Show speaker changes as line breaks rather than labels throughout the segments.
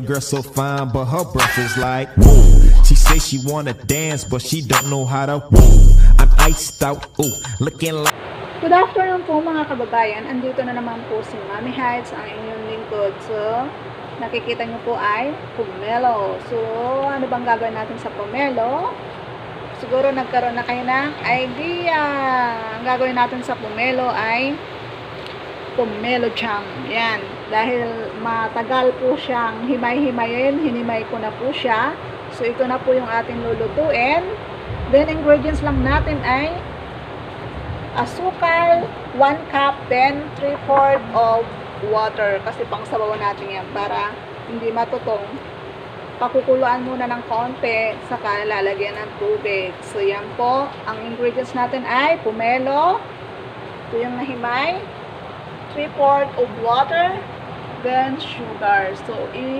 Your girl so fine, but her breath is like whoa. She say she wanna dance, but she don't know how to whoa. I'm iced out, ooh, looking like.
Good afternoon po mga kababayan. Andito na naman po si Mami Heights, ang inyong lingkod. So, nakikita nyo po ay pomelo. So, ano bang gagawin natin sa pomelo? Siguro nagkaroon na kayo ng idea. Ang gagawin natin sa pomelo ay pomelo jam. Yan. Dahil matagal po siyang himay-himayin, hinimay ko na po siya. So, ito na po yung ating lulutuin. Then, ingredients lang natin ay asukal, 1 cup, then 3/4 of water. Kasi pang sabaw natin yan para hindi matutong. Pakukuluan muna ng konti, saka lalagyan ng tubig. So, yan po. Ang ingredients natin ay pomelo. Ito yung nahimay. 3/4 of water. Then, sugar. So,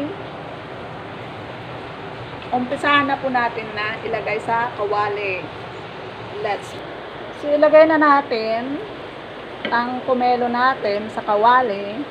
umpisahan na po natin na ilagay sa kawali. So, ilagay na natin ang pomelo natin sa kawali.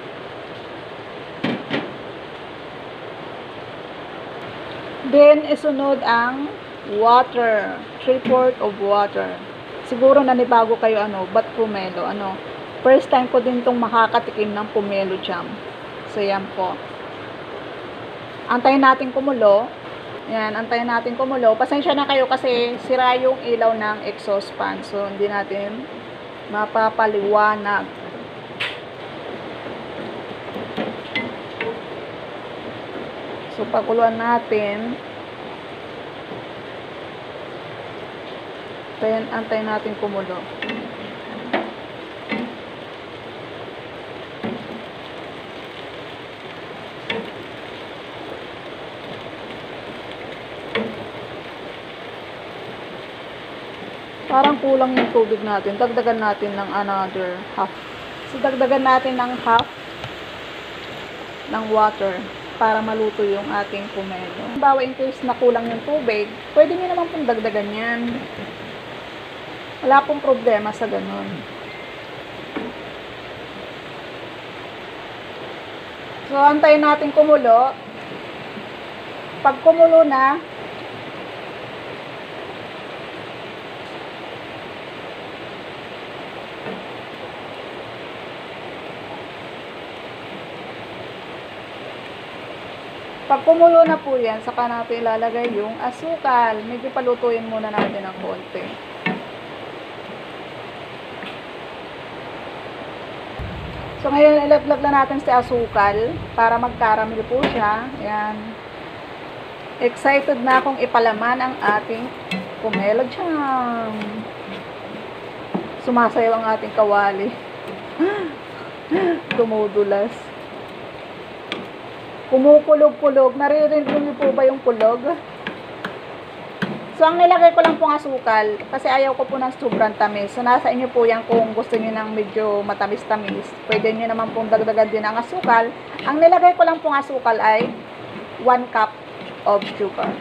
Then, isunod ang water. 3/4 of water. Siguro nanibago kayo, ba't pomelo? First time ko din itong makakatikim ng pomelo jam. So, yan po. Antayin natin kumulo. Yan, antayin natin kumulo. Pasensya na kayo kasi sira yung ilaw ng exhaust fan. So, hindi natin mapapaliwanag. So, pakuluan natin. Antayin natin kumulo. Parang kulang yung tubig natin. Dagdagan natin ng another half. So, dagdagan natin ng half ng water para maluto yung ating pomelo. Bawa in case na kulang yung tubig, pwede nyo naman pong dagdagan yan. Wala pong problema sa ganun. So, antayin natin kumulo. Pag kumulo na, pag kumulo na po yan, saka natin ilalagay yung asukal. Medyo palutuin muna natin ng konti. So, ngayon, ilaglag na natin si asukal para mag-caramel po siya. Ayan. Excited na akong ipalaman ang ating pomelo jam. Sumasayaw ang ating kawali. Dumudulas. Kumukulog-kulog. Naririnig niyo po ba yung kulog? So, ang nilagay ko lang pong asukal, kasi ayaw ko po ng sobrang tamis. So, nasa inyo po yan kung gusto niyo ng medyo matamis-tamis. Pwede niyo naman pong dagdagan din ang asukal. Ang nilagay ko lang pong asukal ay 1 cup of sugar.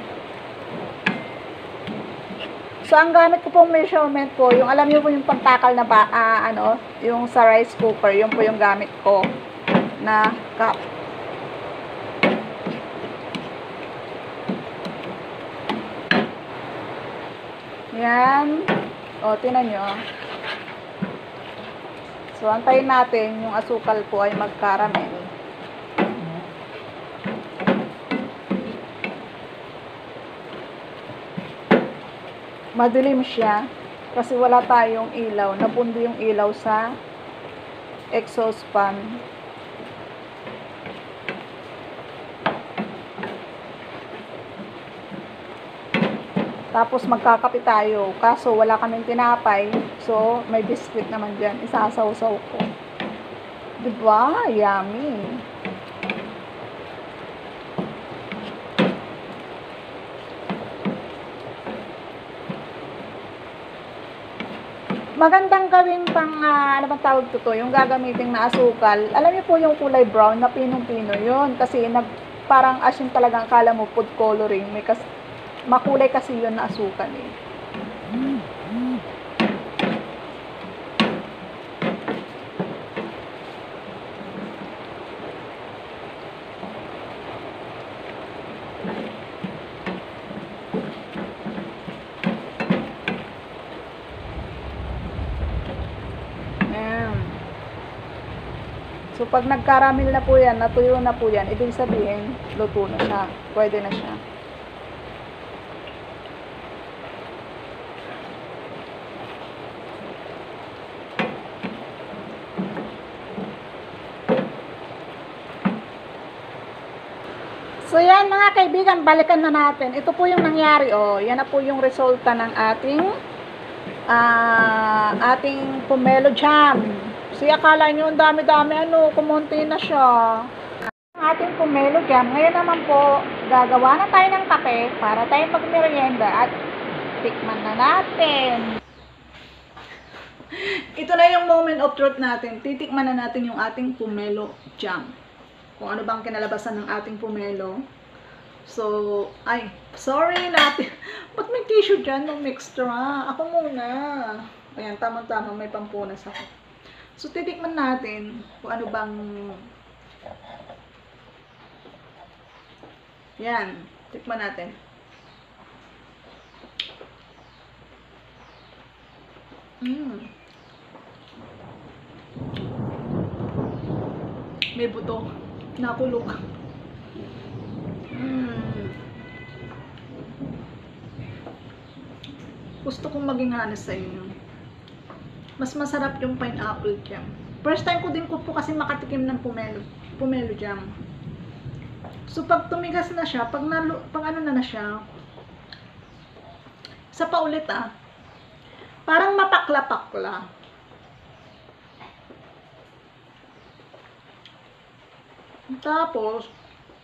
So, ang gamit ko pong measurement po, yung alam niyo po yung pagtakal na yung sa rice cooker, yun po yung gamit ko na cup. Yan. O, tinan nyo. So, antayin natin yung asukal po ay mag-caramel. Madilim siya kasi wala tayong ilaw. Napundi yung ilaw sa exhaust fan. Tapos magkakape tayo. Kaso wala kaming tinapay. So, may biscuit naman dyan. Isasaw-saw ko. Diba? Yummy. Magandang gawin pang, ano bang tawag to? Yung gagamitin na asukal. Alam niyo po yung kulay brown na pinong-pino yun. Kasi parang asin talagang kala mo food coloring. Makulay kasi yun na asukal eh. So, pag nagkaramil na po yan, natuyo na po yan, ibig sabihin, luto na siya. Pwede na siya. So, yan mga kaibigan, balikan na natin. Ito po yung nangyari, oh. Yan na po yung resulta ng ating pomelo jam. So, akala nyo, ang dami-dami, kumunti na siya. Ating pomelo jam. Ngayon naman po, gagawa na tayo ng kape para tayo magmerienda at tikman na natin. Ito na yung moment of truth natin. Titikman na natin yung ating pomelo jam. Kung ano bang kinalabasan ng ating pomelo. So, ay, sorry natin. Ba't may tissue dyan? No extra. Ako muna. Ayan, tamang-tamang may pampunas ako. So, titikman natin kung ano bang... Yan, tikman natin. May buto. Nakulog. Gusto kong maging honest sa inyo. Mas masarap yung pineapple jam. First time ko din po kasi makatikim ng pomelo jam. So pag tumigas na siya, pag ano na siya, isa pa ulit parang mapakla-pakla. Tapos,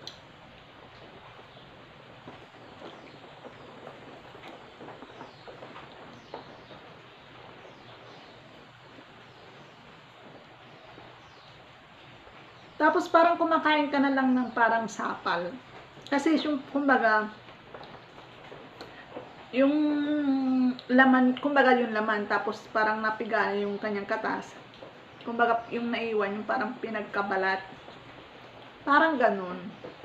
parang kumakain ka na lang ng parang sapal. Kasi yung, kumbaga, yung laman, kumbaga yung laman, tapos parang napiga yung kanyang katas. Kumbaga, yung naiwan, yung parang pinagkabalat. Parang ganun.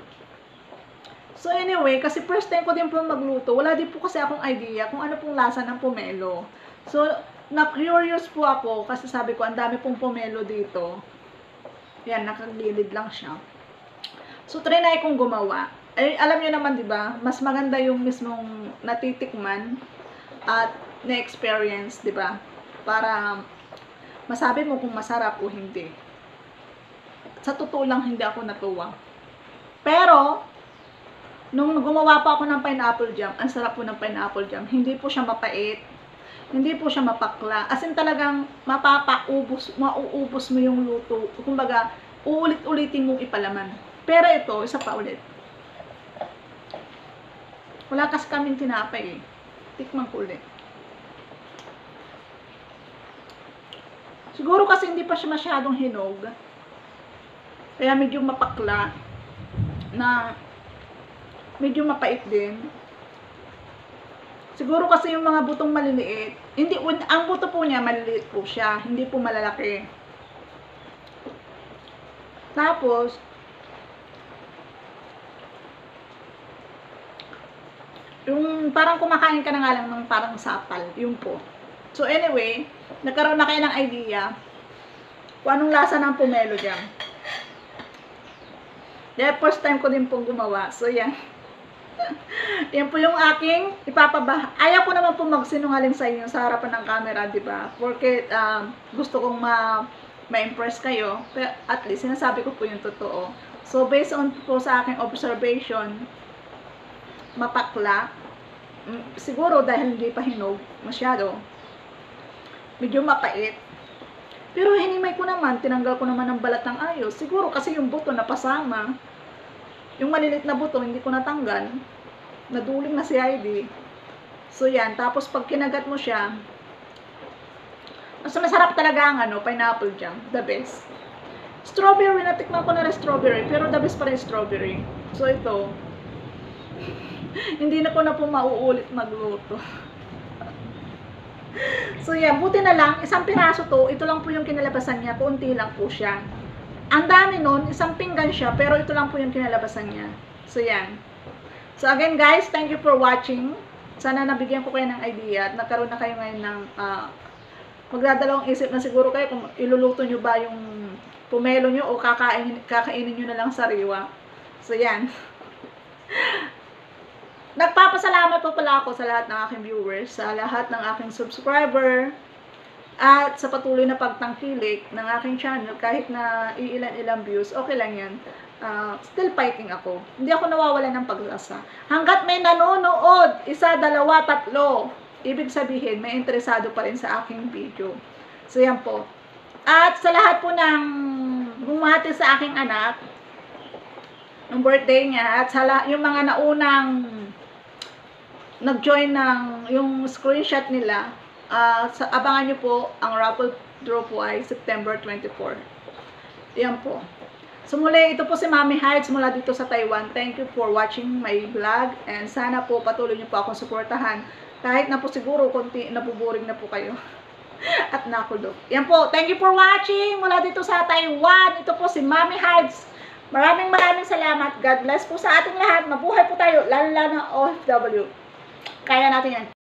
So anyway, kasi first time ko din po magluto, wala din po kasi akong idea kung ano pong lasa ng pomelo. So, na-curious po ako kasi sabi ko, ang dami pong pomelo dito. Yan, nakagilid lang siya. So, trinay kong gumawa. Ay, alam nyo naman, di ba? Mas maganda yung mismong natitikman at na-experience, di ba? Para masabi mo kung masarap o hindi. Sa totoo lang, hindi ako natuwa. Pero, nung gumawa pa ako ng pineapple jam, ang sarap po ng pineapple jam. Hindi po siya mapait. Hindi po siya mapakla. As in talagang mauubos mo yung luto. Kumbaga, uulit-ulitin mong ipalaman. Pero ito, isa pa ulit. Wala kasi kaming tinapay eh. Tikman ko ulit. Siguro kasi hindi pa siya masyadong hinog. Kaya medyo mapakla. Na medyo mapait din. Siguro kasi yung mga butong maliliit, hindi, ang buto po niya maliliit po siya, hindi po malalaki. Tapos, yung parang kumakain ka na nga lang ng parang sapal, yun po. So anyway, nagkaroon na kayo ng idea kung anong lasa ng pomelo jam. Dahil first time ko din pong gumawa, so yan. Yan po yung aking ayaw ko naman po magsinungaling sa inyo sa harapan ng camera, di ba? Porque gusto kong ma-impress kayo, pero at least sinasabi ko po yung totoo. So based on po sa aking observation, mapakla, siguro dahil hindi pa hinog masyado, medyo mapait. Pero hinimay ko naman, tinanggal ko naman ng balat ng ayos. Siguro kasi yung buto napasama. Yung malilit na buto, hindi ko natanggal. Naduling na si Heidi. So yan, tapos pag kinagat mo siya, mas masarap talaga ang pineapple jam. The best. Strawberry, natikman ko na rin strawberry, pero the best pa rin strawberry. So ito, hindi na ko na po mauulit magluto. So yan, buti na lang, isang piraso to, ito lang po yung kinalabasan niya, kuunti lang po siya. Ang dami nun, isang pinggan siya, pero ito lang po yung kinalabasan niya. So yan. So again guys, thank you for watching. Sana nabigyan ko kayo ng idea at nagkaroon na kayo ngayon ng magdadalawang isip na siguro kayo kung iluluto nyo ba yung pomelo nyo o kakainin nyo na lang sariwa. So, yan. Nagpapasalamat po pala ako sa lahat ng aking viewers, sa lahat ng aking subscriber, at sa patuloy na pagtangkilik ng aking channel. Kahit na ilan-ilang views, okay lang yan. Still fighting ako. Hindi ako nawawala ng pag-asa. Hanggat may nanonood, 1, 2, 3, ibig sabihin, may interesado pa rin sa aking video. So, yan po. At sa lahat po ng bumati sa aking anak, ng birthday niya, at sa yung mga naunang nag-join ng yung screenshot nila, abangan nyo po, ang raffle draw po ay September 24. Yan po. So muli, ito po si Mami Heights mula dito sa Taiwan. Thank you for watching my vlog, and sana po patuloy nyo po akong suportahan. Kahit na po siguro konti nabuboring na po kayo at nakulog. Yan po. Thank you for watching mula dito sa Taiwan. Ito po si Mami Heights. Maraming salamat. God bless po sa ating lahat. Mabuhay po tayo, lalo na OFW. Kaya natin yan.